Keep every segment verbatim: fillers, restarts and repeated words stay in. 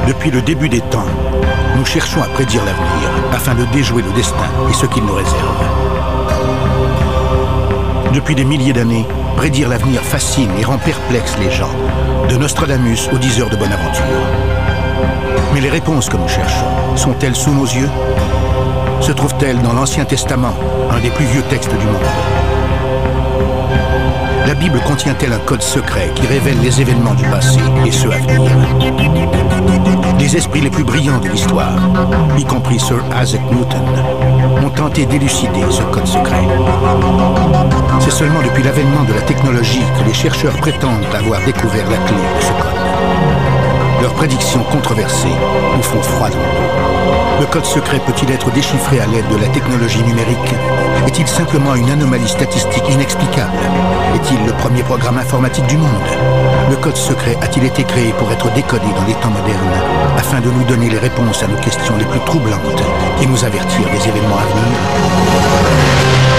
Depuis le début des temps, nous cherchons à prédire l'avenir afin de déjouer le destin et ce qu'il nous réserve. Depuis des milliers d'années, prédire l'avenir fascine et rend perplexe les gens, de Nostradamus aux dix heures de bonne aventure. Mais les réponses que nous cherchons, sont-elles sous nos yeux? Se trouvent-elles dans l'Ancien Testament, un des plus vieux textes du monde? La Bible contient-elle un code secret qui révèle les événements du passé et ceux à venir? Les esprits les plus brillants de l'histoire, y compris Sir Isaac Newton, ont tenté d'élucider ce code secret. C'est seulement depuis l'avènement de la technologie que les chercheurs prétendent avoir découvert la clé de ce code. Leurs prédictions controversées nous font froid dans le dos. Le code secret peut-il être déchiffré à l'aide de la technologie numérique? Est-il simplement une anomalie statistique inexplicable? Est-il le premier programme informatique du monde? Le code secret a-t-il été créé pour être décodé dans les temps modernes, afin de nous donner les réponses à nos questions les plus troublantes et nous avertir des événements à venir?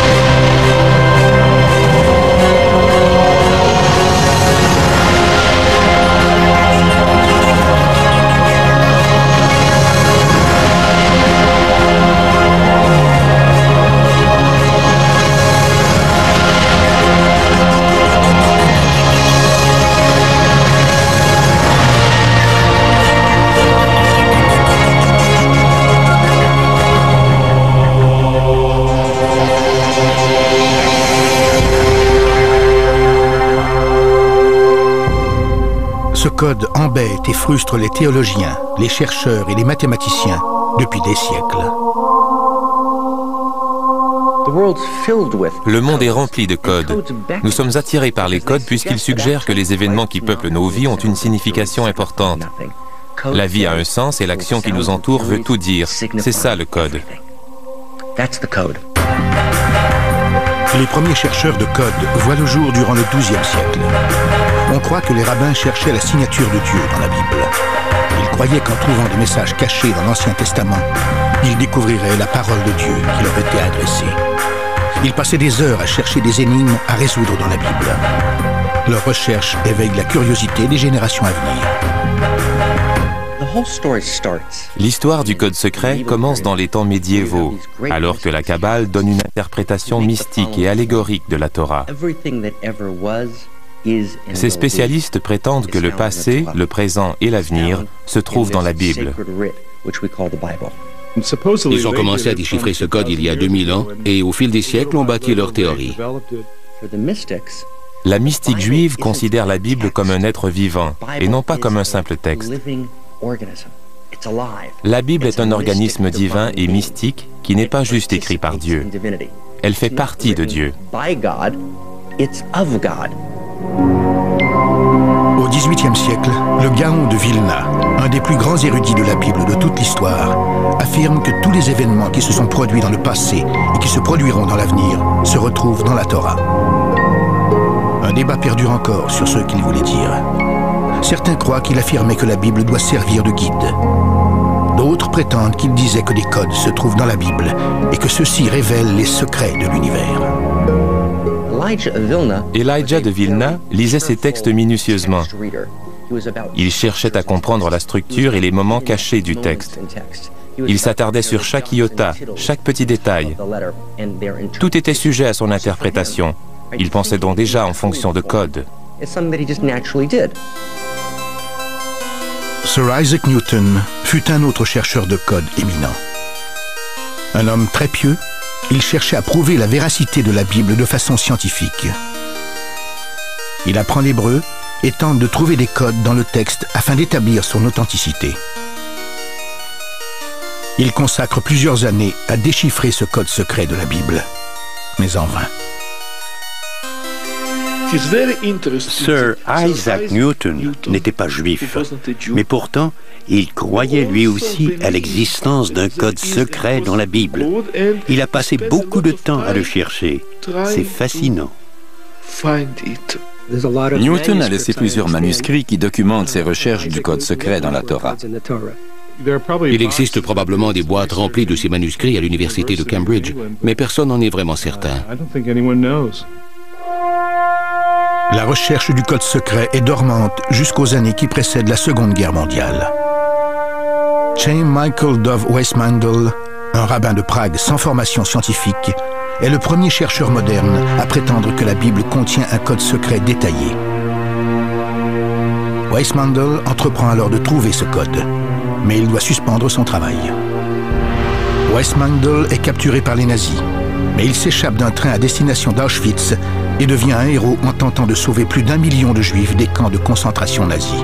Ce code embête et frustre les théologiens, les chercheurs et les mathématiciens depuis des siècles. Le monde est rempli de codes. Nous sommes attirés par les codes puisqu'ils suggèrent que les événements qui peuplent nos vies ont une signification importante. La vie a un sens et l'action qui nous entoure veut tout dire. C'est ça le code. Les premiers chercheurs de code voient le jour durant le douzième siècle. On croit que les rabbins cherchaient la signature de Dieu dans la Bible. Ils croyaient qu'en trouvant des messages cachés dans l'Ancien Testament, ils découvriraient la parole de Dieu qui leur était adressée. Ils passaient des heures à chercher des énigmes à résoudre dans la Bible. Leurs recherches éveillent la curiosité des générations à venir. L'histoire du code secret commence dans les temps médiévaux, alors que la Kabbale donne une interprétation mystique et allégorique de la Torah. Ces spécialistes prétendent que le passé, le présent et l'avenir se trouvent dans la Bible. Ils ont commencé à déchiffrer ce code il y a deux mille ans et au fil des siècles ont bâti leur théorie. La mystique juive considère la Bible comme un être vivant et non pas comme un simple texte. La Bible est un organisme divin et mystique qui n'est pas juste écrit par Dieu. Elle fait partie de Dieu. Au dix-huitième siècle, le Gaon de Vilna, un des plus grands érudits de la Bible de toute l'histoire, affirme que tous les événements qui se sont produits dans le passé et qui se produiront dans l'avenir se retrouvent dans la Torah. Un débat perdure encore sur ce qu'il voulait dire. Certains croient qu'il affirmait que la Bible doit servir de guide. D'autres prétendent qu'il disait que des codes se trouvent dans la Bible et que ceux-ci révèlent les secrets de l'univers. Elijah de Vilna lisait ces textes minutieusement. Il cherchait à comprendre la structure et les moments cachés du texte. Il s'attardait sur chaque iota, chaque petit détail. Tout était sujet à son interprétation. Il pensait donc déjà en fonction de codes. Sir Isaac Newton fut un autre chercheur de code éminent. Un homme très pieux, il cherchait à prouver la véracité de la Bible de façon scientifique. Il apprend l'hébreu et tente de trouver des codes dans le texte afin d'établir son authenticité. Il consacre plusieurs années à déchiffrer ce code secret de la Bible, mais en vain. Sir Isaac Newton n'était pas juif, mais pourtant, il croyait lui aussi à l'existence d'un code secret dans la Bible. Il a passé beaucoup de temps à le chercher. C'est fascinant. Newton a laissé plusieurs manuscrits qui documentent ses recherches du code secret dans la Torah. Il existe probablement des boîtes remplies de ces manuscrits à l'université de Cambridge, mais personne n'en est vraiment certain. La recherche du code secret est dormante jusqu'aux années qui précèdent la Seconde Guerre mondiale. Chaim Michael Dov Weissmandl, un rabbin de Prague sans formation scientifique, est le premier chercheur moderne à prétendre que la Bible contient un code secret détaillé. Weissmandl entreprend alors de trouver ce code, mais il doit suspendre son travail. Weissmandl est capturé par les nazis, mais il s'échappe d'un train à destination d'Auschwitz et devient un héros en tentant de sauver plus d'un million de juifs des camps de concentration nazis.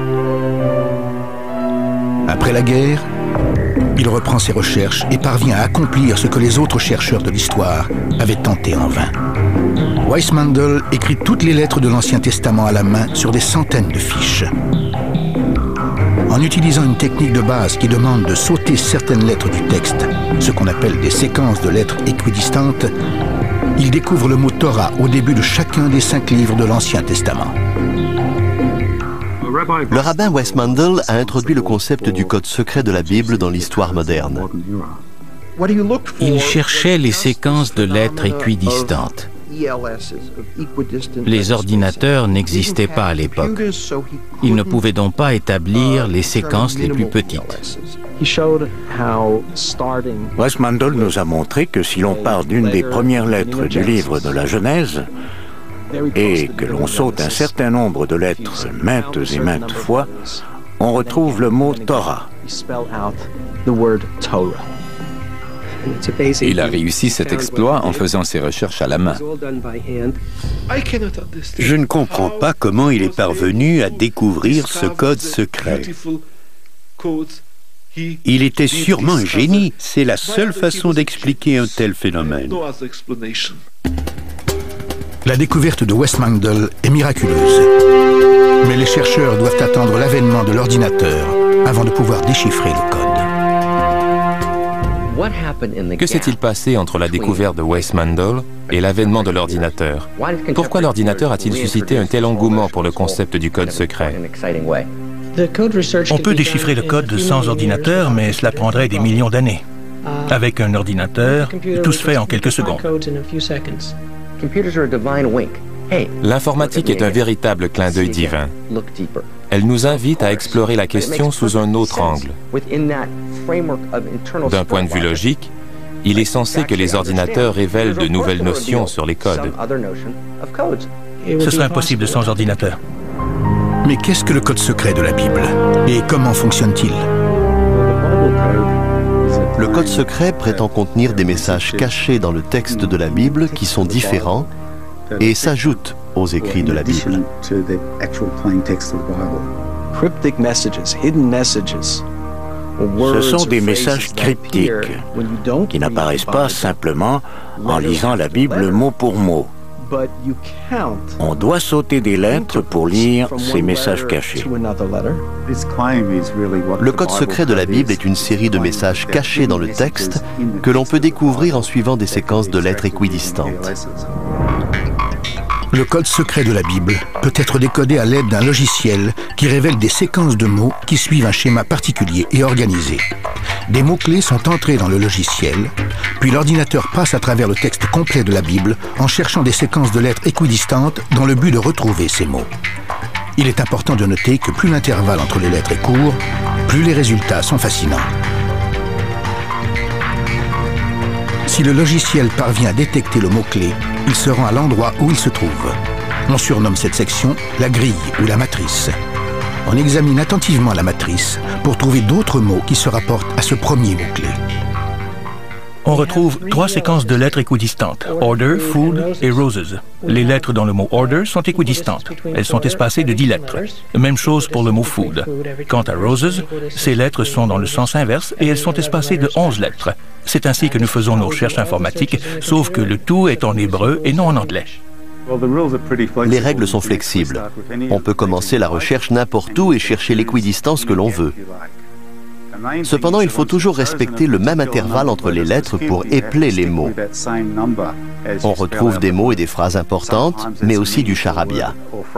Après la guerre, il reprend ses recherches et parvient à accomplir ce que les autres chercheurs de l'histoire avaient tenté en vain. Weissmandl écrit toutes les lettres de l'Ancien Testament à la main sur des centaines de fiches. En utilisant une technique de base qui demande de sauter certaines lettres du texte, ce qu'on appelle des séquences de lettres équidistantes, il découvre le mot Torah au début de chacun des cinq livres de l'Ancien Testament. Le rabbin Weissmandl a introduit le concept du code secret de la Bible dans l'histoire moderne. Il cherchait les séquences de lettres équidistantes. Les ordinateurs n'existaient pas à l'époque. Il ne pouvait donc pas établir les séquences les plus petites. Weissmandl nous a montré que si l'on part d'une des premières lettres du livre de la Genèse et que l'on saute un certain nombre de lettres maintes et maintes fois, on retrouve le mot Torah. Il a réussi cet exploit en faisant ses recherches à la main. Je ne comprends pas comment il est parvenu à découvrir ce code secret. Il était sûrement un génie. C'est la seule façon d'expliquer un tel phénomène. La découverte de Weissmandl est miraculeuse. Mais les chercheurs doivent attendre l'avènement de l'ordinateur avant de pouvoir déchiffrer le code. Que s'est-il passé entre la découverte de Weissmandl et l'avènement de l'ordinateur? Pourquoi l'ordinateur a-t-il suscité un tel engouement pour le concept du code secret? On peut déchiffrer le code sans ordinateur, mais cela prendrait des millions d'années. Avec un ordinateur, tout se fait en quelques secondes. L'informatique est un véritable clin d'œil divin. Elle nous invite à explorer la question sous un autre angle. D'un point de vue logique, il est censé que les ordinateurs révèlent de nouvelles notions sur les codes. Ce serait impossible sans ordinateur. Mais qu'est-ce que le code secret de la Bible? Et comment fonctionne-t-il? Le code secret prétend contenir des messages cachés dans le texte de la Bible qui sont différents et s'ajoutent aux écrits de la Bible. Ce sont des messages cryptiques qui n'apparaissent pas simplement en lisant la Bible mot pour mot. On doit sauter des lettres pour lire ces messages cachés. Le code secret de la Bible est une série de messages cachés dans le texte que l'on peut découvrir en suivant des séquences de lettres équidistantes. Le code secret de la Bible peut être décodé à l'aide d'un logiciel qui révèle des séquences de mots qui suivent un schéma particulier et organisé. Des mots-clés sont entrés dans le logiciel, puis l'ordinateur passe à travers le texte complet de la Bible en cherchant des séquences de lettres équidistantes dans le but de retrouver ces mots. Il est important de noter que plus l'intervalle entre les lettres est court, plus les résultats sont fascinants. Si le logiciel parvient à détecter le mot-clé, il se rend à l'endroit où il se trouve. On surnomme cette section la grille ou la matrice. On examine attentivement la matrice pour trouver d'autres mots qui se rapportent à ce premier mot-clé. On retrouve trois séquences de lettres équidistantes, order, food et roses. Les lettres dans le mot order sont équidistantes. Elles sont espacées de dix lettres. Même chose pour le mot food. Quant à roses, ces lettres sont dans le sens inverse et elles sont espacées de onze lettres. C'est ainsi que nous faisons nos recherches informatiques, sauf que le tout est en hébreu et non en anglais. Les règles sont flexibles. On peut commencer la recherche n'importe où et chercher l'équidistance que l'on veut. Cependant, il faut toujours respecter le même intervalle entre les lettres pour épeler les mots. On retrouve des mots et des phrases importantes, mais aussi du charabia.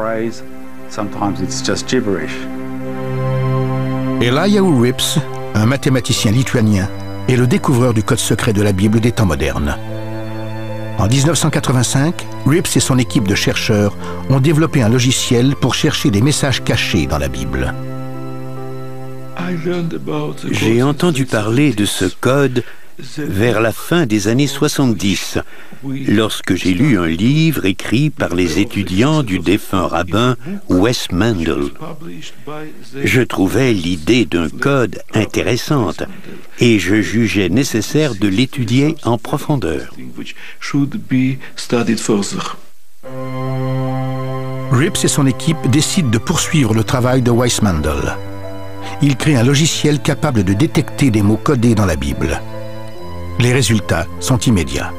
Eliyahu Rips, un mathématicien lituanien, est le découvreur du code secret de la Bible des temps modernes. En mille neuf cent quatre-vingt-cinq, Rips et son équipe de chercheurs ont développé un logiciel pour chercher des messages cachés dans la Bible. J'ai entendu parler de ce code vers la fin des années soixante-dix, lorsque j'ai lu un livre écrit par les étudiants du défunt rabbin Wes Mendel. Je trouvais l'idée d'un code intéressante et je jugeais nécessaire de l'étudier en profondeur. Rips et son équipe décident de poursuivre le travail de Wes Mendel. Il crée un logiciel capable de détecter des mots codés dans la Bible. Les résultats sont immédiats.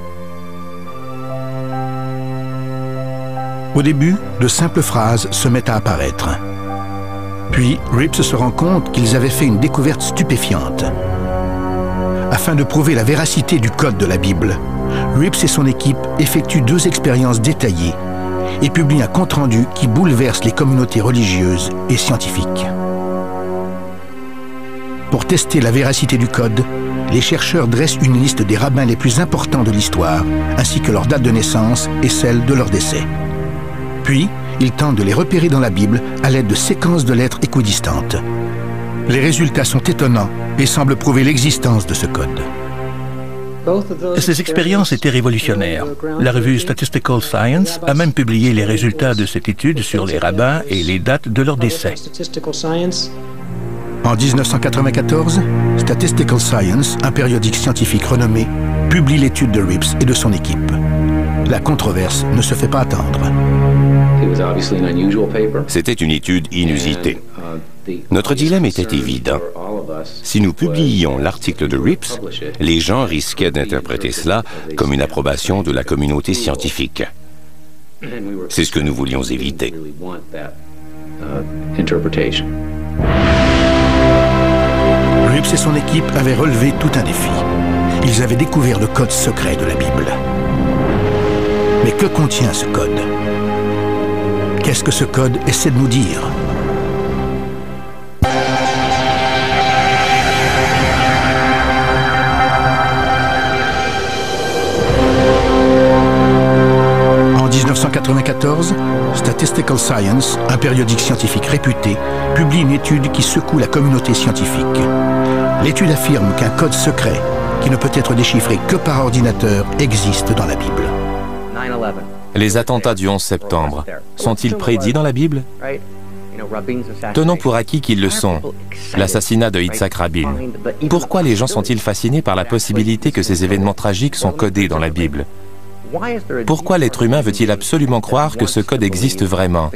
Au début, de simples phrases se mettent à apparaître. Puis, Rips se rend compte qu'ils avaient fait une découverte stupéfiante. Afin de prouver la véracité du code de la Bible, Rips et son équipe effectuent deux expériences détaillées et publient un compte-rendu qui bouleverse les communautés religieuses et scientifiques. Pour tester la véracité du code, les chercheurs dressent une liste des rabbins les plus importants de l'histoire, ainsi que leur date de naissance et celle de leur décès. Puis, ils tentent de les repérer dans la Bible à l'aide de séquences de lettres équidistantes. Les résultats sont étonnants et semblent prouver l'existence de ce code. Ces expériences étaient révolutionnaires. La revue Statistical Science a même publié les résultats de cette étude sur les rabbins et les dates de leur décès. En mille neuf cent quatre-vingt-quatorze, Statistical Science, un périodique scientifique renommé, publie l'étude de Rips et de son équipe. La controverse ne se fait pas attendre. C'était une étude inusitée. Notre dilemme était évident. Si nous publiions l'article de Rips, les gens risquaient d'interpréter cela comme une approbation de la communauté scientifique. C'est ce que nous voulions éviter. Rips et son équipe avaient relevé tout un défi. Ils avaient découvert le code secret de la Bible. Mais que contient ce code? Qu'est-ce que ce code essaie de nous dire? En mille neuf cent quatre-vingt-quatorze, Statistical Science, un périodique scientifique réputé, publie une étude qui secoue la communauté scientifique. L'étude affirme qu'un code secret, qui ne peut être déchiffré que par ordinateur, existe dans la Bible. Les attentats du onze septembre sont-ils prédits dans la Bible? Tenons pour acquis qu'ils le sont. L'assassinat de Yitzhak Rabin. Pourquoi les gens sont-ils fascinés par la possibilité que ces événements tragiques sont codés dans la Bible? Pourquoi l'être humain veut-il absolument croire que ce code existe vraiment?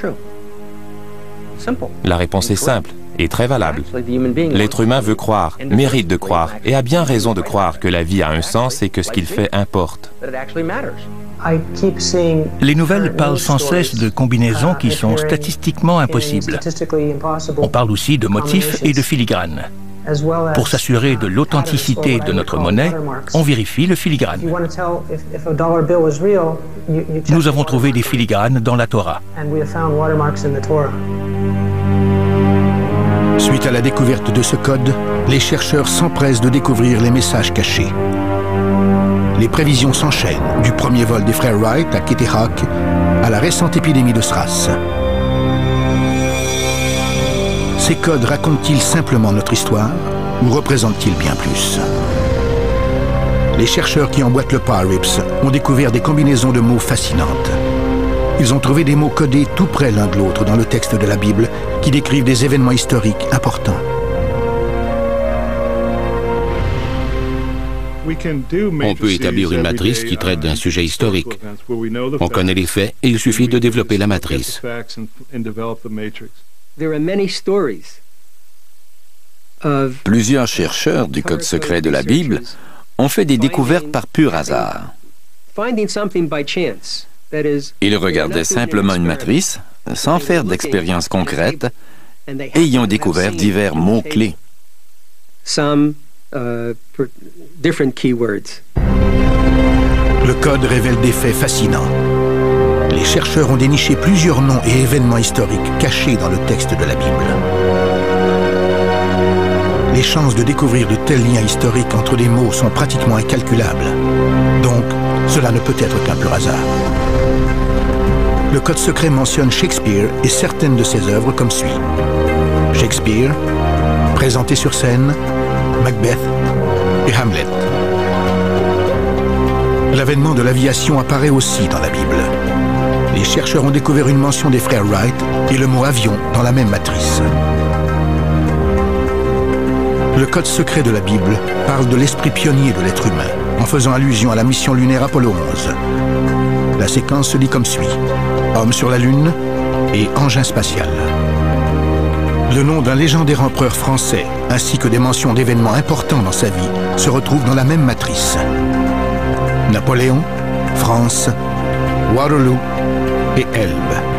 La réponse est simple et très valable. L'être humain veut croire, mérite de croire, et a bien raison de croire que la vie a un sens et que ce qu'il fait importe. Les nouvelles parlent sans cesse de combinaisons qui sont statistiquement impossibles. On parle aussi de motifs et de filigranes. Pour s'assurer de l'authenticité de notre monnaie, on vérifie le filigrane. Nous avons trouvé des filigranes dans la Torah. Suite à la découverte de ce code, les chercheurs s'empressent de découvrir les messages cachés. Les prévisions s'enchaînent, du premier vol des frères Wright à Kitty Hawk à la récente épidémie de SRAS. Ces codes racontent-ils simplement notre histoire ou représentent-ils bien plus? Les chercheurs qui emboîtent le pas à Rips ont découvert des combinaisons de mots fascinantes. Ils ont trouvé des mots codés tout près l'un de l'autre dans le texte de la Bible qui décrivent des événements historiques importants. On peut établir une matrice qui traite d'un sujet historique. On connaît les faits et il suffit de développer la matrice. Plusieurs chercheurs du code secret de la Bible ont fait des découvertes par pur hasard. Ils regardaient simplement une matrice, sans faire d'expérience concrète, et y ont découvert divers mots-clés. Le code révèle des faits fascinants. Les chercheurs ont déniché plusieurs noms et événements historiques cachés dans le texte de la Bible. Les chances de découvrir de tels liens historiques entre des mots sont pratiquement incalculables. Donc, cela ne peut être qu'un pur hasard. Le code secret mentionne Shakespeare et certaines de ses œuvres comme suit. Shakespeare, présenté sur scène, Macbeth et Hamlet. L'avènement de l'aviation apparaît aussi dans la Bible. Les chercheurs ont découvert une mention des frères Wright et le mot avion dans la même matrice. Le code secret de la Bible parle de l'esprit pionnier de l'être humain, en faisant allusion à la mission lunaire Apollo onze. La séquence se lit comme suit: Homme sur la Lune et engin spatial. Le nom d'un légendaire empereur français, ainsi que des mentions d'événements importants dans sa vie, se retrouvent dans la même matrice. Napoléon, France, Waterloo et Elbe.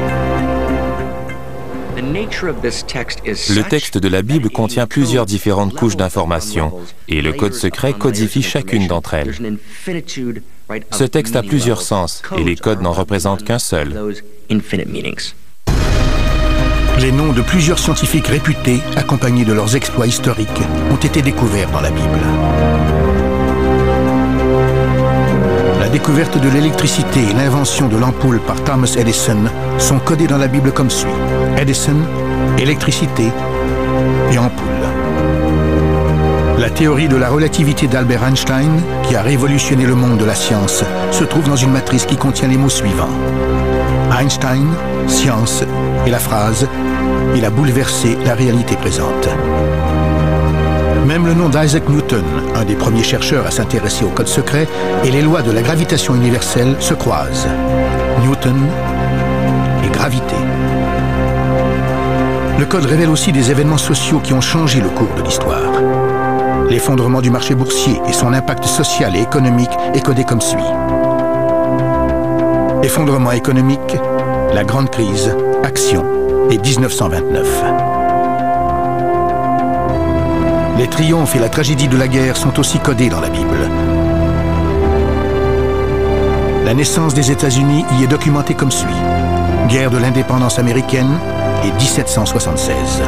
Le texte de la Bible contient plusieurs différentes couches d'informations et le code secret codifie chacune d'entre elles. Ce texte a plusieurs sens et les codes n'en représentent qu'un seul. Les noms de plusieurs scientifiques réputés, accompagnés de leurs exploits historiques, ont été découverts dans la Bible. La découverte de l'électricité et l'invention de l'ampoule par Thomas Edison sont codés dans la Bible comme suit: Edison, électricité et ampoule. La théorie de la relativité d'Albert Einstein, qui a révolutionné le monde de la science, se trouve dans une matrice qui contient les mots suivants: Einstein, science, et la phrase « Il a bouleversé la réalité présente ». Même le nom d'Isaac Newton, un des premiers chercheurs à s'intéresser au code secret, et les lois de la gravitation universelle se croisent. Newton et gravité. Le code révèle aussi des événements sociaux qui ont changé le cours de l'histoire. L'effondrement du marché boursier et son impact social et économique est codé comme suit. Effondrement économique, la grande crise, action et mille neuf cent vingt-neuf. Les triomphes et la tragédie de la guerre sont aussi codés dans la Bible. La naissance des États-Unis y est documentée comme suit: guerre de l'indépendance américaine et mille sept cent soixante-seize.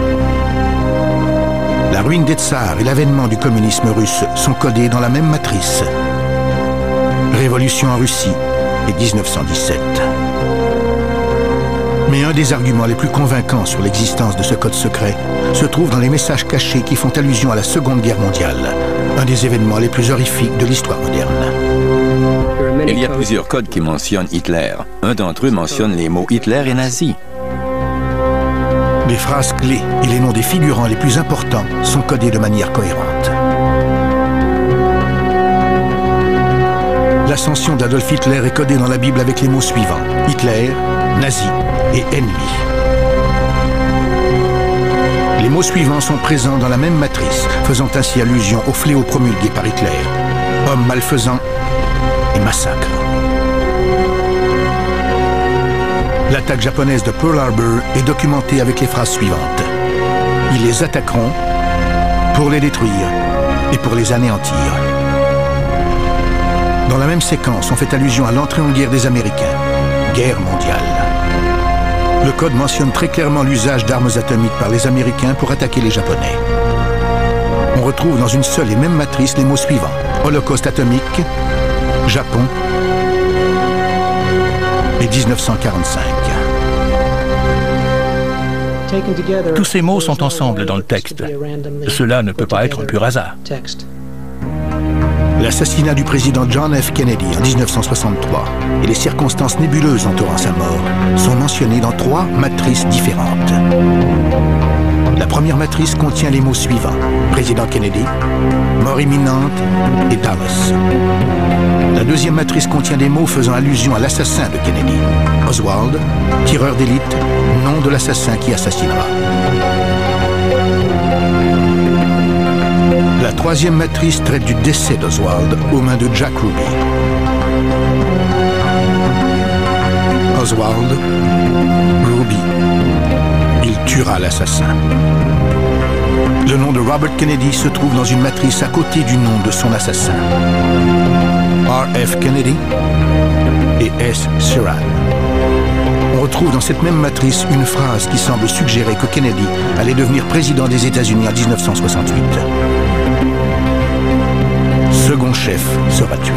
La ruine des tsars et l'avènement du communisme russe sont codés dans la même matrice. Révolution en Russie et mille neuf cent dix-sept. Mais un des arguments les plus convaincants sur l'existence de ce code secret se trouve dans les messages cachés qui font allusion à la Seconde Guerre mondiale, un des événements les plus horrifiques de l'histoire moderne. Il y a plusieurs codes qui mentionnent Hitler. Un d'entre eux mentionne les mots Hitler et nazi. Les phrases clés et les noms des figurants les plus importants sont codés de manière cohérente. L'ascension d'Adolf Hitler est codée dans la Bible avec les mots suivants: Hitler, nazi et ennemi. Les mots suivants sont présents dans la même matrice, faisant ainsi allusion au fléau promulgué par Hitler: homme malfaisant et massacre. L'attaque japonaise de Pearl Harbor est documentée avec les phrases suivantes: ils les attaqueront pour les détruire et pour les anéantir. Dans la même séquence, on fait allusion à l'entrée en guerre des Américains, guerre mondiale. Le code mentionne très clairement l'usage d'armes atomiques par les Américains pour attaquer les Japonais. On retrouve dans une seule et même matrice les mots suivants: Holocauste atomique, Japon et mille neuf cent quarante-cinq. Tous ces mots sont ensemble dans le texte. Cela ne peut pas être un pur hasard. L'assassinat du président John F. Kennedy en mille neuf cent soixante-trois et les circonstances nébuleuses entourant sa mort sont mentionnées dans trois matrices différentes. La première matrice contient les mots suivants: président Kennedy, mort imminente et Dallas. La deuxième matrice contient des mots faisant allusion à l'assassin de Kennedy: Oswald, tireur d'élite, nom de l'assassin qui assassinera. La troisième matrice traite du décès d'Oswald aux mains de Jack Ruby. Oswald, Ruby, il tuera l'assassin. Le nom de Robert Kennedy se trouve dans une matrice à côté du nom de son assassin: R F Kennedy et S. Sirhan. On retrouve dans cette même matrice une phrase qui semble suggérer que Kennedy allait devenir président des États-Unis en mille neuf cent soixante-huit. Second chef sera tué.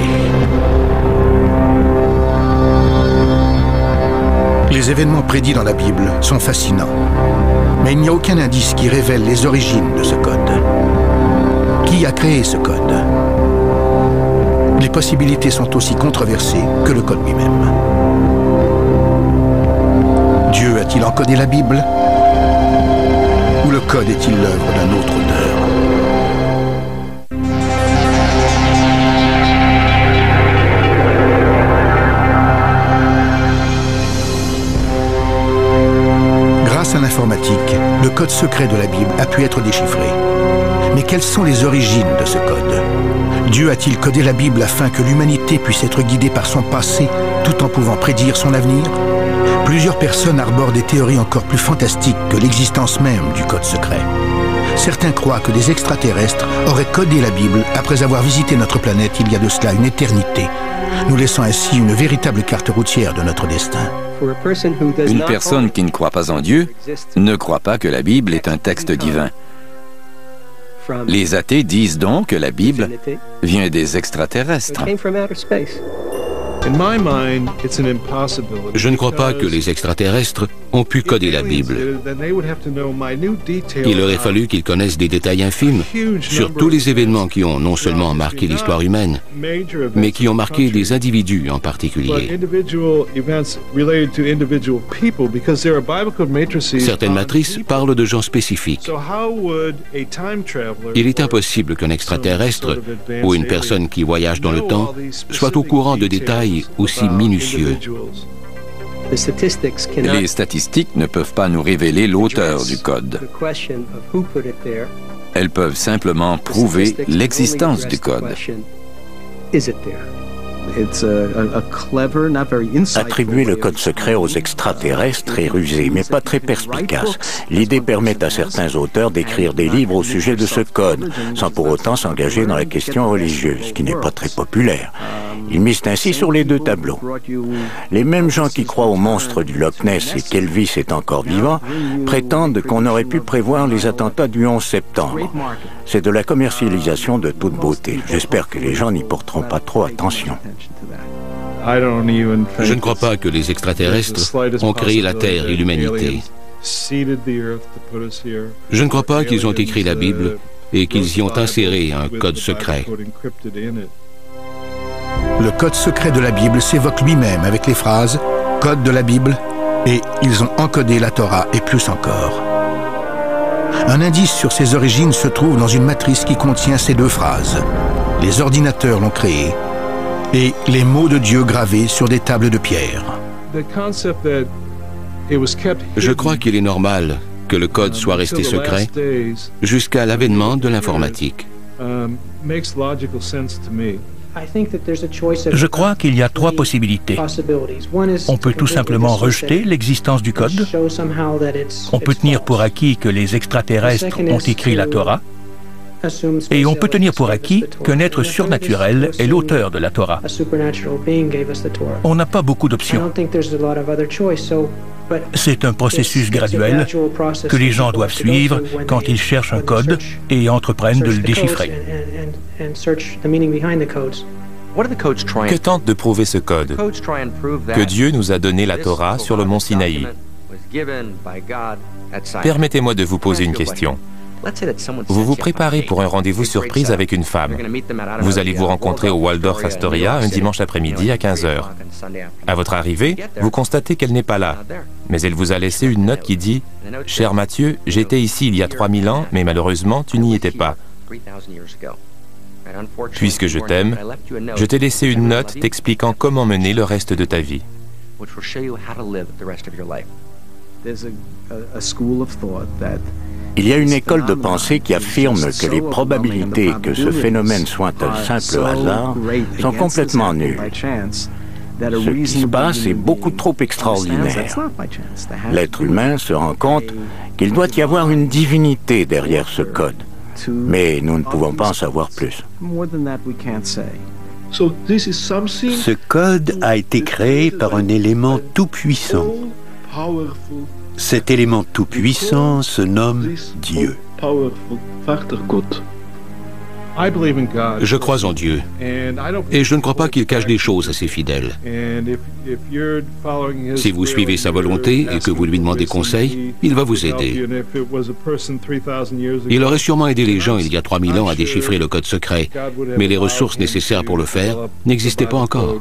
Les événements prédits dans la Bible sont fascinants. Mais il n'y a aucun indice qui révèle les origines de ce code. Qui a créé ce code? Les possibilités sont aussi controversées que le code lui-même. Dieu a-t-il encodé la Bible? Ou le code est-il l'œuvre d'un autre auteur? Grâce à l'informatique, le code secret de la Bible a pu être déchiffré. Mais quelles sont les origines de ce code? Dieu a-t-il codé la Bible afin que l'humanité puisse être guidée par son passé tout en pouvant prédire son avenir? Plusieurs personnes arborent des théories encore plus fantastiques que l'existence même du code secret. Certains croient que des extraterrestres auraient codé la Bible après avoir visité notre planète il y a de cela une éternité, nous laissant ainsi une véritable carte routière de notre destin. Une personne qui ne croit pas en Dieu ne croit pas que la Bible est un texte divin. Les athées disent donc que la Bible vient des extraterrestres. Je ne crois pas que les extraterrestres ont pu coder la Bible. Il aurait fallu qu'ils connaissent des détails infimes sur tous les événements qui ont non seulement marqué l'histoire humaine, mais qui ont marqué des individus en particulier. Certaines matrices parlent de gens spécifiques. Il est impossible qu'un extraterrestre ou une personne qui voyage dans le temps soit au courant de détails aussi minutieux. Les statistiques ne peuvent pas nous révéler l'auteur du code. Elles peuvent simplement prouver l'existence du code. Attribuer le code secret aux extraterrestres est rusé, mais pas très perspicace. L'idée permet à certains auteurs d'écrire des livres au sujet de ce code, sans pour autant s'engager dans la question religieuse, qui n'est pas très populaire. Ils misent ainsi sur les deux tableaux. Les mêmes gens qui croient au monstre du Loch Ness et qu'Elvis est encore vivant prétendent qu'on aurait pu prévoir les attentats du onze septembre. C'est de la commercialisation de toute beauté. J'espère que les gens n'y porteront pas trop attention. Je ne crois pas que les extraterrestres ont créé la Terre et l'humanité. Je ne crois pas qu'ils ont écrit la Bible et qu'ils y ont inséré un code secret. Le code secret de la Bible s'évoque lui-même avec les phrases « Code de la Bible » et « Ils ont encodé la Torah » et plus encore. Un indice sur ses origines se trouve dans une matrice qui contient ces deux phrases. Les ordinateurs l'ont créé et les mots de Dieu gravés sur des tables de pierre. Je crois qu'il est normal que le code soit resté secret jusqu'à l'avènement de l'informatique. Je crois qu'il y a trois possibilités. On peut tout simplement rejeter l'existence du code. On peut tenir pour acquis que les extraterrestres ont écrit la Torah. Et on peut tenir pour acquis qu'un être surnaturel est l'auteur de la Torah. On n'a pas beaucoup d'options. C'est un processus graduel que les gens doivent suivre quand ils cherchent un code et entreprennent de le déchiffrer. Que tente de prouver ce code? Que Dieu nous a donné la Torah sur le mont Sinaï. Permettez-moi de vous poser une question. Vous vous préparez pour un rendez-vous surprise avec une femme. Vous allez vous rencontrer au Waldorf Astoria un dimanche après-midi à quinze heures. À votre arrivée, vous constatez qu'elle n'est pas là, mais elle vous a laissé une note qui dit « Cher Mathieu, j'étais ici il y a trois mille ans, mais malheureusement, tu n'y étais pas. Puisque je t'aime, je t'ai laissé une note t'expliquant comment mener le reste de ta vie. » Il y a une école de pensée qui affirme que les probabilités que ce phénomène soit un simple hasard sont complètement nulles. Ce qui se passe est beaucoup trop extraordinaire. L'être humain se rend compte qu'il doit y avoir une divinité derrière ce code, mais nous ne pouvons pas en savoir plus. Ce code a été créé par un élément tout-puissant. Cet élément tout-puissant se nomme Dieu. Je crois en Dieu. Et je ne crois pas qu'il cache des choses à ses fidèles. Si vous suivez sa volonté et que vous lui demandez conseil, il va vous aider. Il aurait sûrement aidé les gens il y a trois mille ans à déchiffrer le code secret, mais les ressources nécessaires pour le faire n'existaient pas encore.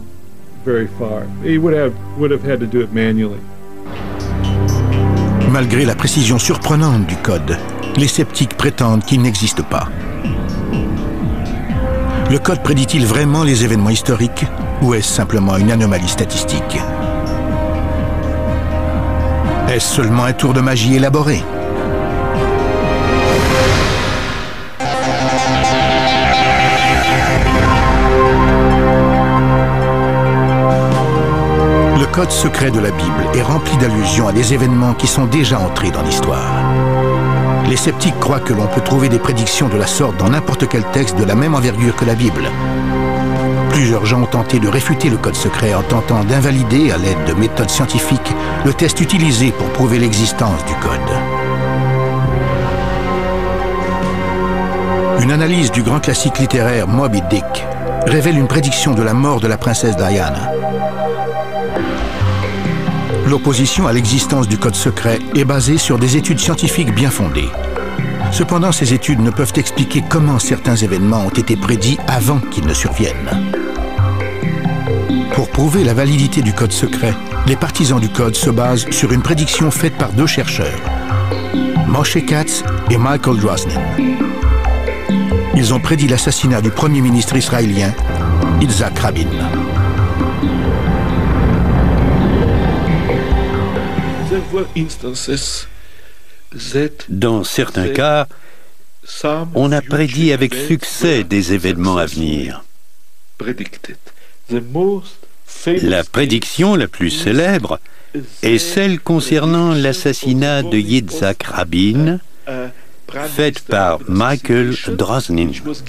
Malgré la précision surprenante du code, les sceptiques prétendent qu'il n'existe pas. Le code prédit-il vraiment les événements historiques ou est-ce simplement une anomalie statistique? Est-ce seulement un tour de magie élaboré? Le code secret de la Bible est rempli d'allusions à des événements qui sont déjà entrés dans l'histoire. Les sceptiques croient que l'on peut trouver des prédictions de la sorte dans n'importe quel texte de la même envergure que la Bible. Plusieurs gens ont tenté de réfuter le code secret en tentant d'invalider, à l'aide de méthodes scientifiques, le test utilisé pour prouver l'existence du code. Une analyse du grand classique littéraire Moby Dick révèle une prédiction de la mort de la princesse Diana. L'opposition à l'existence du code secret est basée sur des études scientifiques bien fondées. Cependant, ces études ne peuvent expliquer comment certains événements ont été prédits avant qu'ils ne surviennent. Pour prouver la validité du code secret, les partisans du code se basent sur une prédiction faite par deux chercheurs, Moshe Katz et Michael Drosnin. Ils ont prédit l'assassinat du premier ministre israélien, Yitzhak Rabin. Dans certains cas, on a prédit avec succès des événements à venir. La prédiction la plus célèbre est celle concernant l'assassinat de Yitzhak Rabin, faite par Michael Drosnin.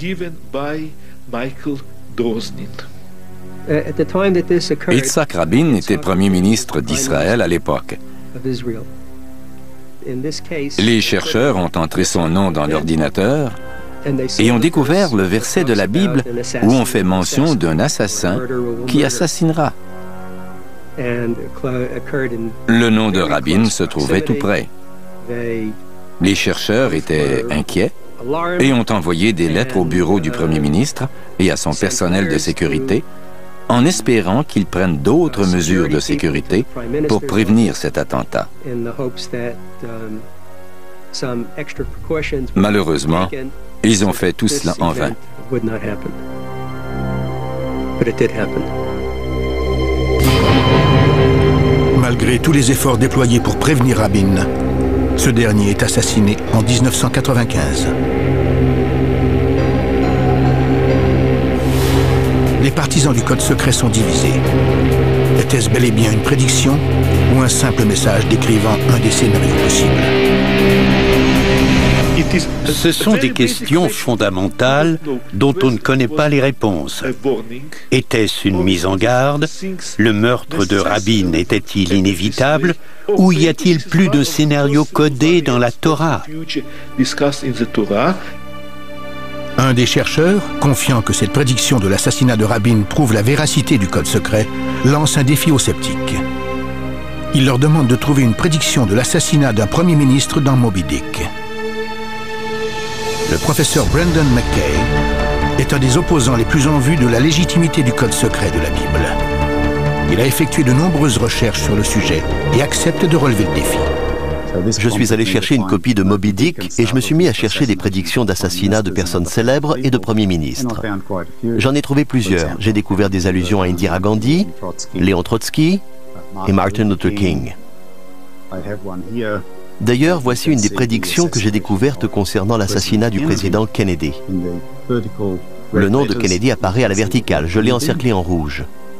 Yitzhak Rabin était Premier ministre d'Israël à l'époque. Les chercheurs ont entré son nom dans l'ordinateur et ont découvert le verset de la Bible où on fait mention d'un assassin qui assassinera. Le nom de Rabin se trouvait tout près. Les chercheurs étaient inquiets et ont envoyé des lettres au bureau du Premier ministre et à son personnel de sécurité en espérant qu'ils prennent d'autres mesures de sécurité pour prévenir cet attentat. Malheureusement, ils ont fait tout cela en vain. Malgré tous les efforts déployés pour prévenir Rabin, ce dernier est assassiné en mille neuf cent quatre-vingt-quinze. Les partisans du code secret sont divisés. Était-ce bel et bien une prédiction ou un simple message décrivant un des scénarios possibles? Ce sont des questions fondamentales dont on ne connaît pas les réponses. Était-ce une mise en garde? Le meurtre de Rabin était-il inévitable? Ou y a-t-il plus de scénarios codés dans la Torah? Un des chercheurs, confiant que cette prédiction de l'assassinat de Rabin prouve la véracité du code secret, lance un défi aux sceptiques. Il leur demande de trouver une prédiction de l'assassinat d'un premier ministre dans Moby Dick. Le professeur Brendan McKay est un des opposants les plus en vue de la légitimité du code secret de la Bible. Il a effectué de nombreuses recherches sur le sujet et accepte de relever le défi. Je suis allé chercher une copie de Moby Dick et je me suis mis à chercher des prédictions d'assassinat de personnes célèbres et de premiers ministres. J'en ai trouvé plusieurs. J'ai découvert des allusions à Indira Gandhi, Léon Trotsky et Martin Luther King. D'ailleurs, voici une des prédictions que j'ai découvertes concernant l'assassinat du président Kennedy. Le nom de Kennedy apparaît à la verticale. Je l'ai encerclé en rouge.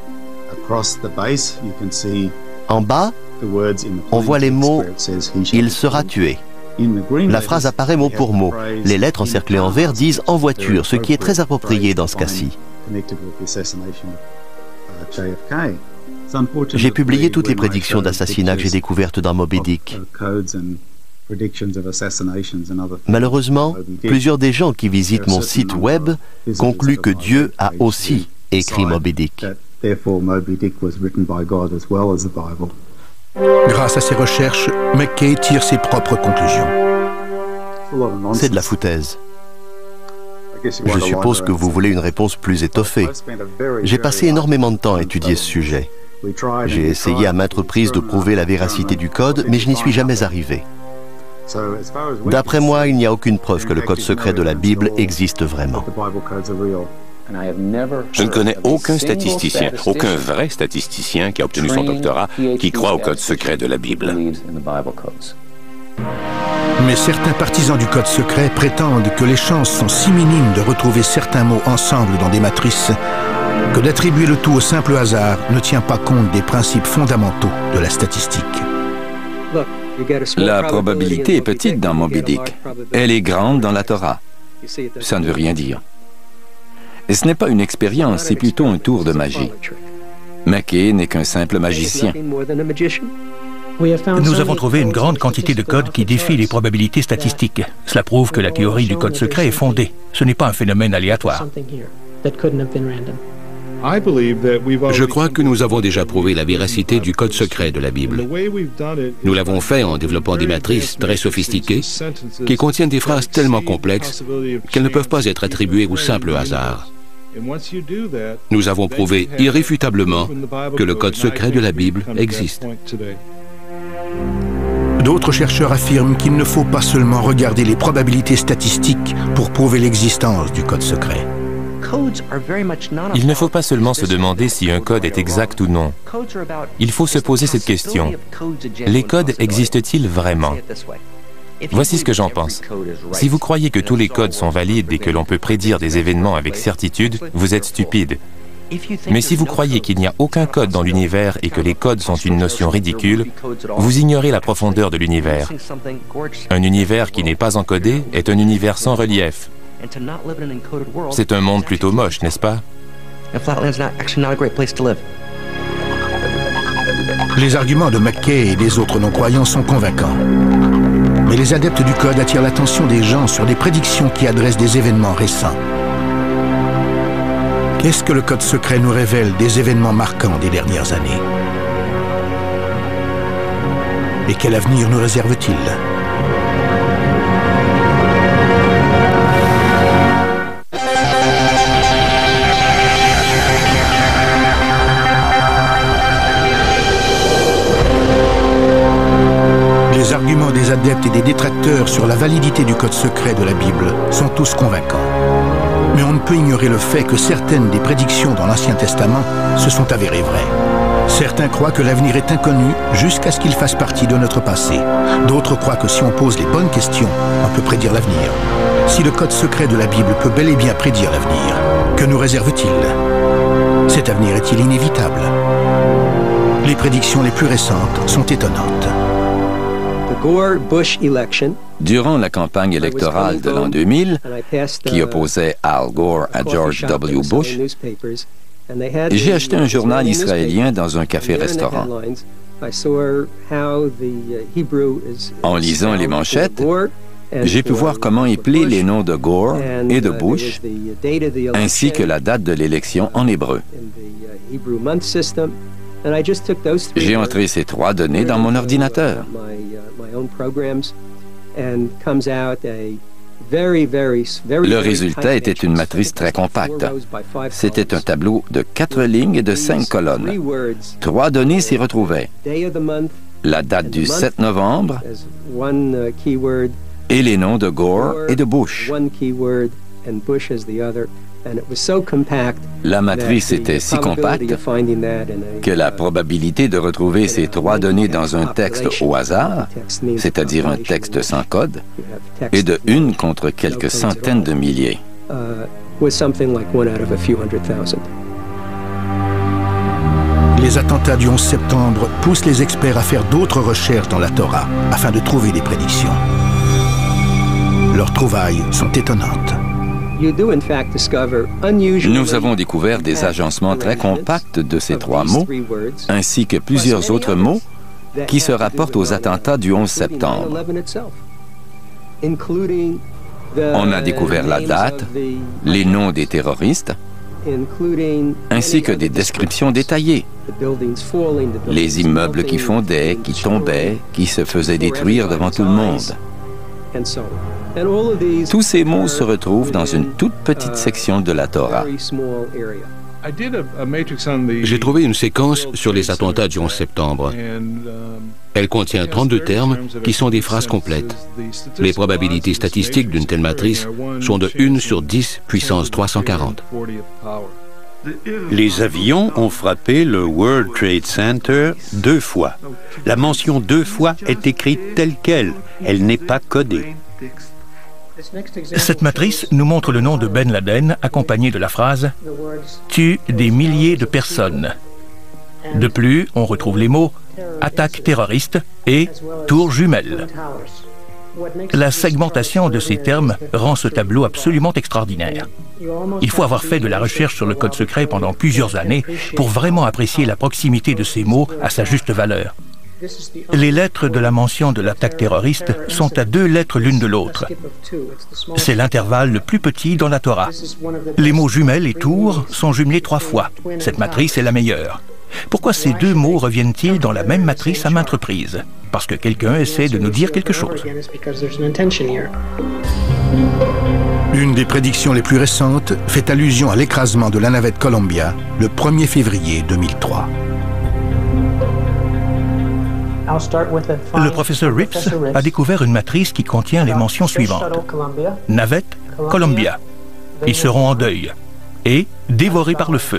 En bas, on voit les mots « Il sera tué ». La phrase apparaît mot pour mot. Les lettres encerclées en vert disent « en voiture », ce qui est très approprié dans ce cas-ci. J'ai publié toutes les prédictions d'assassinat que j'ai découvertes dans Moby Dick. Malheureusement, plusieurs des gens qui visitent mon site web concluent que Dieu a aussi écrit Moby Dick. Grâce à ses recherches, McKay tire ses propres conclusions. C'est de la foutaise. Je suppose que vous voulez une réponse plus étoffée. J'ai passé énormément de temps à étudier ce sujet. J'ai essayé à maintes reprises de prouver la véracité du code, mais je n'y suis jamais arrivé. D'après moi, il n'y a aucune preuve que le code secret de la Bible existe vraiment. Je ne connais aucun statisticien, aucun vrai statisticien qui a obtenu son doctorat, qui croit au code secret de la Bible. Mais certains partisans du code secret prétendent que les chances sont si minimes de retrouver certains mots ensemble dans des matrices que d'attribuer le tout au simple hasard ne tient pas compte des principes fondamentaux de la statistique. La probabilité est petite dans Moby Dick. Elle est grande dans la Torah. Ça ne veut rien dire. Et ce n'est pas une expérience, c'est plutôt un tour de magie. McKay n'est qu'un simple magicien. Nous avons trouvé une grande quantité de codes qui défient les probabilités statistiques. Cela prouve que la théorie du code secret est fondée. Ce n'est pas un phénomène aléatoire. Je crois que nous avons déjà prouvé la véracité du code secret de la Bible. Nous l'avons fait en développant des matrices très sophistiquées qui contiennent des phrases tellement complexes qu'elles ne peuvent pas être attribuées au simple hasard. Nous avons prouvé irréfutablement que le code secret de la Bible existe. D'autres chercheurs affirment qu'il ne faut pas seulement regarder les probabilités statistiques pour prouver l'existence du code secret. Il ne faut pas seulement se demander si un code est exact ou non. Il faut se poser cette question. Les codes existent-ils vraiment? Voici ce que j'en pense. Si vous croyez que tous les codes sont valides et que l'on peut prédire des événements avec certitude, vous êtes stupide. Mais si vous croyez qu'il n'y a aucun code dans l'univers et que les codes sont une notion ridicule, vous ignorez la profondeur de l'univers. Un univers qui n'est pas encodé est un univers sans relief. C'est un monde plutôt moche, n'est-ce pas? Les arguments de McKay et des autres non-croyants sont convaincants. Mais les adeptes du code attirent l'attention des gens sur des prédictions qui adressent des événements récents. Qu'est-ce que le code secret nous révèle des événements marquants des dernières années? Et quel avenir nous réserve-t-il? Les arguments des adeptes et des détracteurs sur la validité du code secret de la Bible sont tous convaincants. Mais on ne peut ignorer le fait que certaines des prédictions dans l'Ancien Testament se sont avérées vraies. Certains croient que l'avenir est inconnu jusqu'à ce qu'il fasse partie de notre passé. D'autres croient que si on pose les bonnes questions, on peut prédire l'avenir. Si le code secret de la Bible peut bel et bien prédire l'avenir, que nous réserve-t-il? Cet avenir est-il inévitable? Les prédictions les plus récentes sont étonnantes. Durant la campagne électorale de l'an deux mille, qui opposait Al Gore à George W. Bush, j'ai acheté un journal israélien dans un café-restaurant. En lisant les manchettes, j'ai pu voir comment épeler les noms de Gore et de Bush, ainsi que la date de l'élection en hébreu. J'ai entré ces trois données dans mon ordinateur. Le résultat était une matrice très compacte. C'était un tableau de quatre lignes et de cinq colonnes. Trois données s'y retrouvaient. La date du sept novembre et les noms de Gore et de Bush. La matrice était si compacte que la probabilité de retrouver ces trois données dans un texte au hasard, c'est-à-dire un texte sans code, est de une contre quelques centaines de milliers. Les attentats du onze septembre poussent les experts à faire d'autres recherches dans la Torah afin de trouver des prédictions. Leurs trouvailles sont étonnantes. Nous avons découvert des agencements très compacts de ces trois mots, ainsi que plusieurs autres mots qui se rapportent aux attentats du onze septembre. On a découvert la date, les noms des terroristes, ainsi que des descriptions détaillées. Les immeubles qui fondaient, qui tombaient, qui se faisaient détruire devant tout le monde. Tous ces mots se retrouvent dans une toute petite section de la Torah. J'ai trouvé une séquence sur les attentats du onze septembre. Elle contient trente-deux termes qui sont des phrases complètes. Les probabilités statistiques d'une telle matrice sont de un sur dix puissance trois cent quarante. Les avions ont frappé le World Trade Center deux fois. La mention deux fois est écrite telle quelle. Elle n'est pas codée. Cette matrice nous montre le nom de Ben Laden accompagné de la phrase « tue des milliers de personnes ». De plus, on retrouve les mots « attaque terroriste » et « tour jumelle ». La segmentation de ces termes rend ce tableau absolument extraordinaire. Il faut avoir fait de la recherche sur le code secret pendant plusieurs années pour vraiment apprécier la proximité de ces mots à sa juste valeur. Les lettres de la mention de l'attaque terroriste sont à deux lettres l'une de l'autre. C'est l'intervalle le plus petit dans la Torah. Les mots jumelles et tour sont jumelés trois fois. Cette matrice est la meilleure. Pourquoi ces deux mots reviennent-ils dans la même matrice à maintes reprises? Parce que quelqu'un essaie de nous dire quelque chose. Une des prédictions les plus récentes fait allusion à l'écrasement de la navette Columbia le premier février deux mille trois. Le professeur Rips a découvert une matrice qui contient les mentions suivantes. Navette, Columbia. Ils seront en deuil et dévorés par le feu.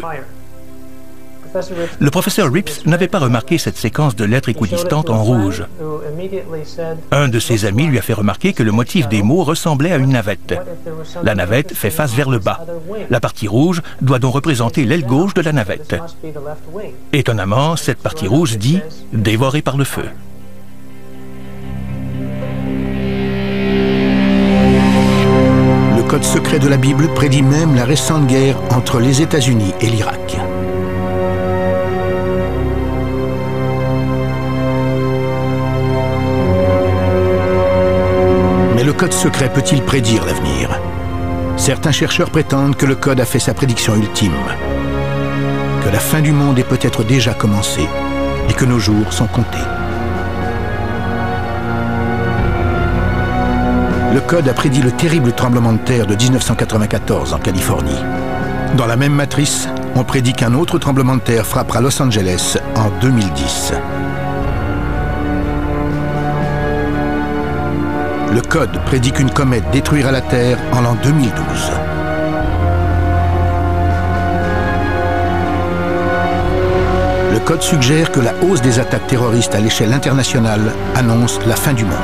Le professeur Rips n'avait pas remarqué cette séquence de lettres équidistantes en rouge. Un de ses amis lui a fait remarquer que le motif des mots ressemblait à une navette. La navette fait face vers le bas. La partie rouge doit donc représenter l'aile gauche de la navette. Étonnamment, cette partie rouge dit « dévoré par le feu ». Le code secret de la Bible prédit même la récente guerre entre les États-Unis et l'Irak. Mais le code secret peut-il prédire l'avenir? Certains chercheurs prétendent que le code a fait sa prédiction ultime, que la fin du monde est peut-être déjà commencée et que nos jours sont comptés. Le code a prédit le terrible tremblement de terre de mille neuf cent quatre-vingt-quatorze en Californie. Dans la même matrice, on prédit qu'un autre tremblement de terre frappera Los Angeles en deux mille dix. Le code prédit qu'une comète détruira la Terre en l'an deux mille douze. Le code suggère que la hausse des attaques terroristes à l'échelle internationale annonce la fin du monde.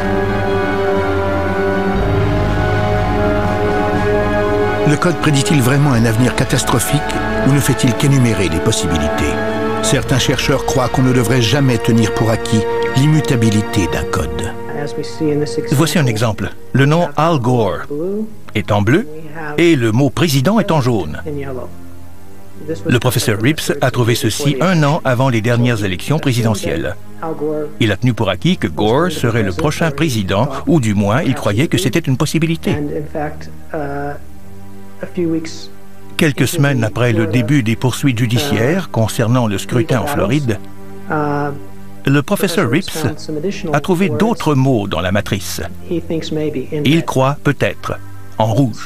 Le code prédit-il vraiment un avenir catastrophique ou ne fait-il qu'énumérer les possibilités? Certains chercheurs croient qu'on ne devrait jamais tenir pour acquis l'immutabilité d'un code. Voici un exemple. Le nom Al Gore est en bleu et le mot président est en jaune. Le professeur Rips a trouvé ceci un an avant les dernières élections présidentielles. Il a tenu pour acquis que Gore serait le prochain président, ou du moins il croyait que c'était une possibilité. Quelques semaines après le début des poursuites judiciaires concernant le scrutin en Floride, le professeur Rips a trouvé d'autres mots dans la matrice. Il croit peut-être, en rouge.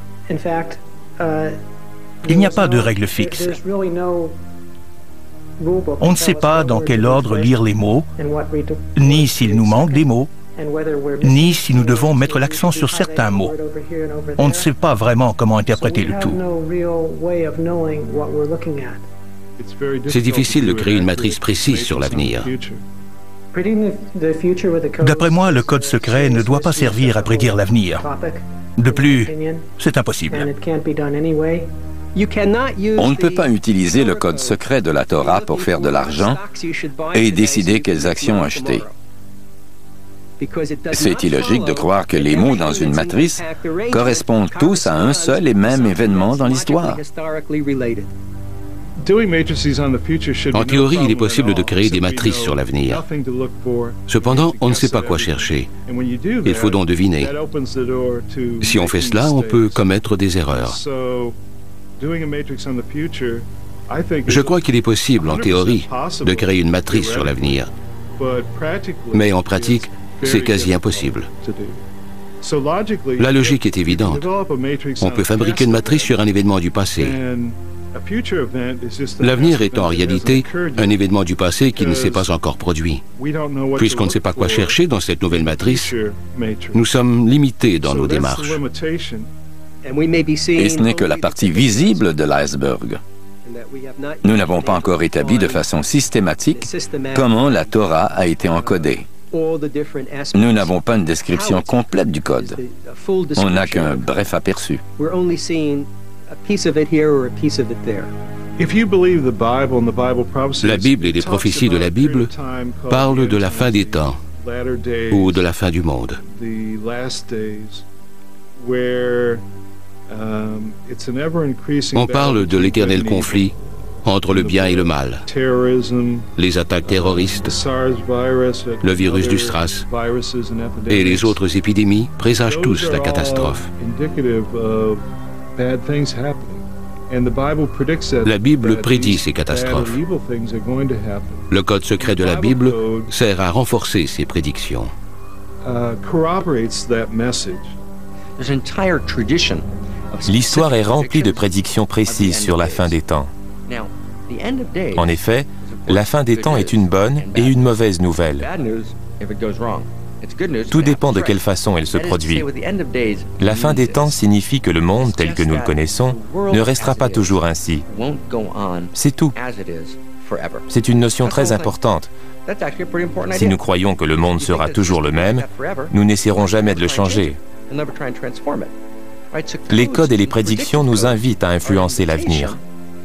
Il n'y a pas de règle fixe. On ne sait pas dans quel ordre lire les mots, ni s'il nous manque des mots, ni si nous devons mettre l'accent sur certains mots. On ne sait pas vraiment comment interpréter le tout. C'est difficile de créer une matrice précise sur l'avenir. D'après moi, le code secret ne doit pas servir à prédire l'avenir. De plus, c'est impossible. On ne peut pas utiliser le code secret de la Torah pour faire de l'argent et décider quelles actions acheter. C'est illogique de croire que les mots dans une matrice correspondent tous à un seul et même événement dans l'histoire. En théorie, il est possible de créer des matrices sur l'avenir. Cependant, on ne sait pas quoi chercher. Il faut donc deviner. Si on fait cela, on peut commettre des erreurs. Je crois qu'il est possible, en théorie, de créer une matrice sur l'avenir. Mais en pratique, c'est quasi impossible. La logique est évidente. On peut fabriquer une matrice sur un événement du passé. L'avenir est en réalité un événement du passé qui ne s'est pas encore produit. Puisqu'on ne sait pas quoi chercher dans cette nouvelle matrice, nous sommes limités dans nos démarches. Et ce n'est que la partie visible de l'iceberg. Nous n'avons pas encore établi de façon systématique comment la Torah a été encodée. Nous n'avons pas une description complète du code. On n'a qu'un bref aperçu. La Bible et les prophéties de la Bible parlent de la fin des temps ou de la fin du monde. On parle de l'éternel conflit entre le bien et le mal, les attaques terroristes, le virus du SRAS et les autres épidémies présagent tous la catastrophe. La Bible prédit ces catastrophes. Le code secret de la Bible sert à renforcer ces prédictions. L'histoire est remplie de prédictions précises sur la fin des temps. En effet, la fin des temps est une bonne et une mauvaise nouvelle. Tout dépend de quelle façon elle se produit. La fin des temps signifie que le monde tel que nous le connaissons ne restera pas toujours ainsi. C'est tout. C'est une notion très importante. Si nous croyons que le monde sera toujours le même, nous n'essaierons jamais de le changer. Les codes et les prédictions nous invitent à influencer l'avenir.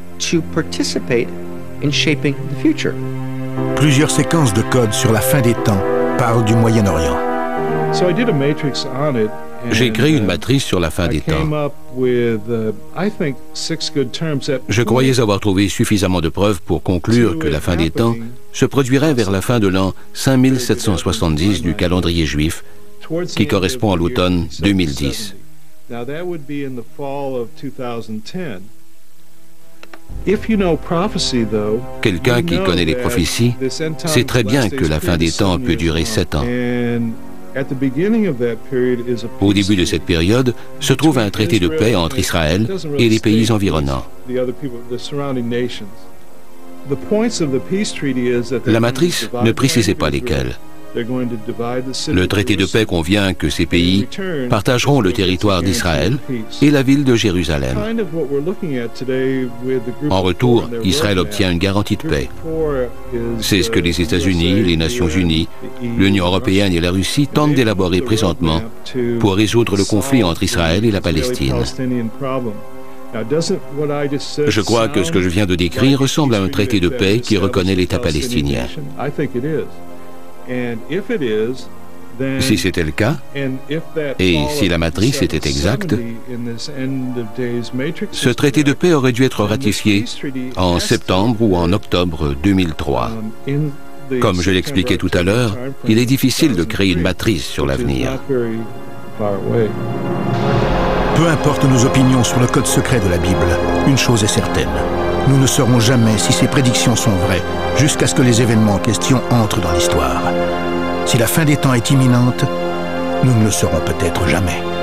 Plusieurs séquences de codes sur la fin des temps parlent du Moyen-Orient. J'ai créé une matrice sur la fin des temps. Je croyais avoir trouvé suffisamment de preuves pour conclure que la fin des temps se produirait vers la fin de l'an cinq mille sept cent soixante-dix du calendrier juif, qui correspond à l'automne deux mille dix. Quelqu'un qui connaît les prophéties sait très bien que la fin des temps peut durer sept ans. Au début de cette période se trouve un traité de paix entre Israël et les pays environnants. La matrice ne précisait pas lesquels. Le traité de paix convient que ces pays partageront le territoire d'Israël et la ville de Jérusalem. En retour, Israël obtient une garantie de paix. C'est ce que les États-Unis, les Nations Unies, l'Union européenne et la Russie tentent d'élaborer présentement pour résoudre le conflit entre Israël et la Palestine. Je crois que ce que je viens de décrire ressemble à un traité de paix qui reconnaît l'État palestinien. Si c'était le cas, et si la matrice était exacte, ce traité de paix aurait dû être ratifié en septembre ou en octobre deux mille trois. Comme je l'expliquais tout à l'heure, il est difficile de créer une matrice sur l'avenir. Peu importe nos opinions sur le code secret de la Bible, une chose est certaine. Nous ne saurons jamais si ces prédictions sont vraies, jusqu'à ce que les événements en question entrent dans l'histoire. Si la fin des temps est imminente, nous ne le saurons peut-être jamais.